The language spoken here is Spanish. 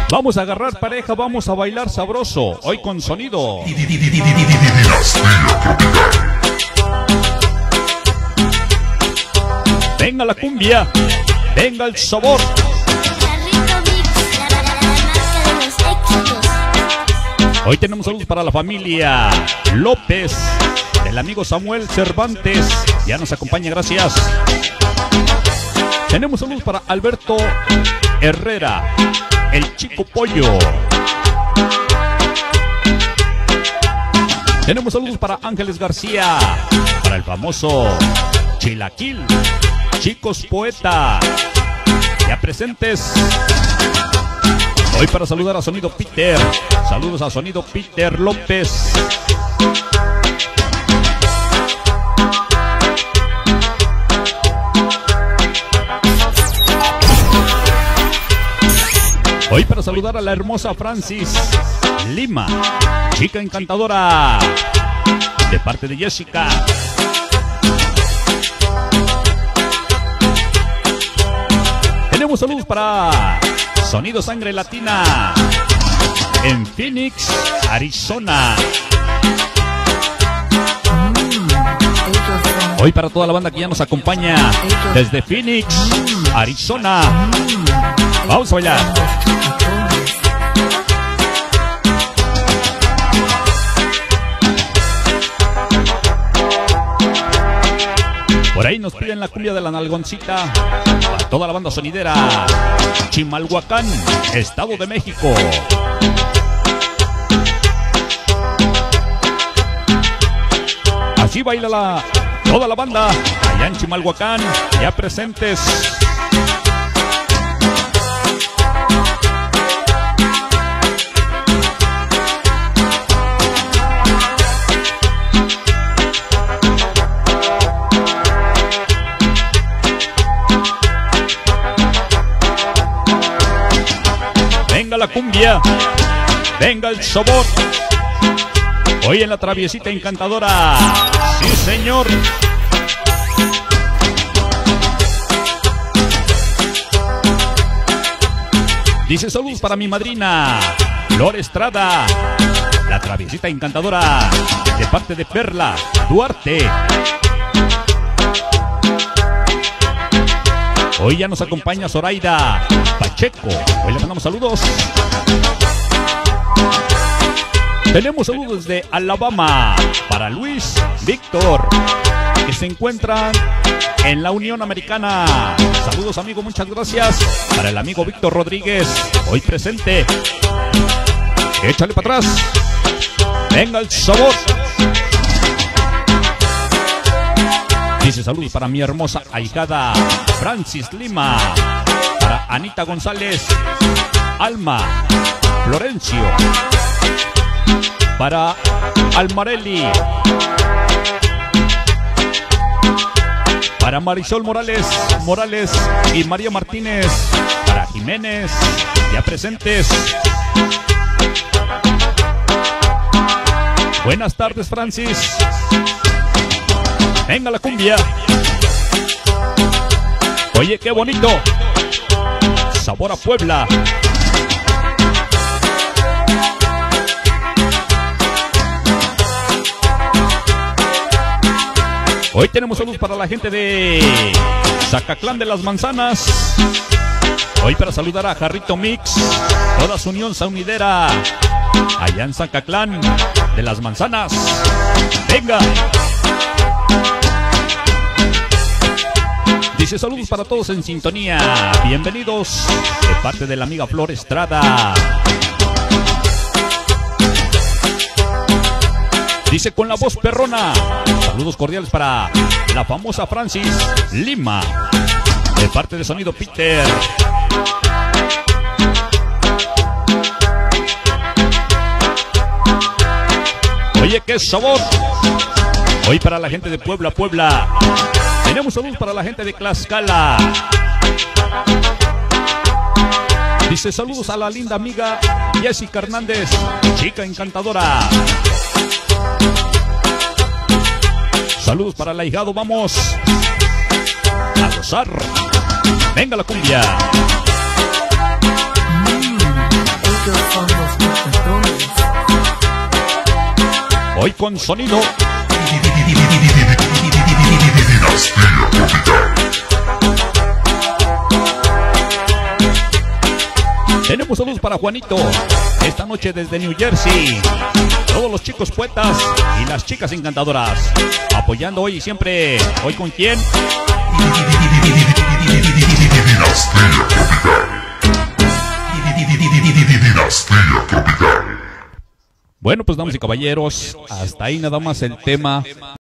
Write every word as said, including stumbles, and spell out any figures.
Vamos a agarrar pareja, vamos a bailar sabroso. Hoy con sonido. Venga la cumbia, venga el sabor. Hoy tenemos saludos para la familia López, el amigo Samuel Cervantes, ya nos acompaña, gracias. Tenemos saludos para Alberto Herrera, el Chico Pollo. Tenemos saludos para Ángeles García, para el famoso Chilaquil, Chicos Poeta, ya presentes. Hoy para saludar a Sonido Peter, saludos a Sonido Peter López. Hoy para saludar a la hermosa Francis Lima, chica encantadora, de parte de Jessica. Tenemos saludos para Sonido Sangre Latina en Phoenix, Arizona. Hoy para toda la banda que ya nos acompaña desde Phoenix, Arizona. Vamos a bailar. Por ahí nos piden la cumbia de la nalgoncita. Para toda la banda sonidera, Chimalhuacán, Estado de México. Así baila la, toda la banda allá en Chimalhuacán, ya presentes. Venga la cumbia, venga el sabor. Hoy en la traviesita encantadora, sí señor. Dice saludos para mi madrina Flor Estrada, la traviesita encantadora, de parte de Perla Duarte. Hoy ya nos acompaña Zoraida Pacheco. Hoy le mandamos saludos. Tenemos saludos desde Alabama para Luis Víctor, que se encuentran en la Unión Americana. Saludos, amigo, muchas gracias. Para el amigo Víctor Rodríguez, hoy presente. Échale para atrás. Venga el sabor. Dice saludos para mi hermosa ahijada Francis Lima, para Anita González, Alma Florencio, para Almarelli, para Marisol Morales Morales y María Martínez, para Jiménez, ya presentes. Buenas tardes, Francis. Venga la cumbia. Oye, qué bonito. Sabor a Puebla. Hoy tenemos saludos para la gente de Zacatlán de las Manzanas. Hoy para saludar a Jarrito Mix, toda su unión saunidera allá en Zacatlán de las Manzanas. Venga. Dice saludos para todos en sintonía. Bienvenidos de parte de la amiga Flor Estrada. Dice con la voz perrona. Saludos cordiales para la famosa Francis Lima, de parte de Sonido Peter. Oye, qué sabor. Hoy para la gente de Puebla, Puebla. Tenemos saludos para la gente de Tlaxcala. Dice saludos a la linda amiga Jessica Hernández, chica encantadora. Saludos para el ahijado, vamos a gozar. Venga la cumbia. Hoy con sonido. Tenemos saludos para Juanito, esta noche desde New Jersey. Todos los chicos poetas y las chicas encantadoras, apoyando hoy y siempre. ¿Hoy con quién? Bueno, pues damas y caballeros, hasta ahí nada más el tema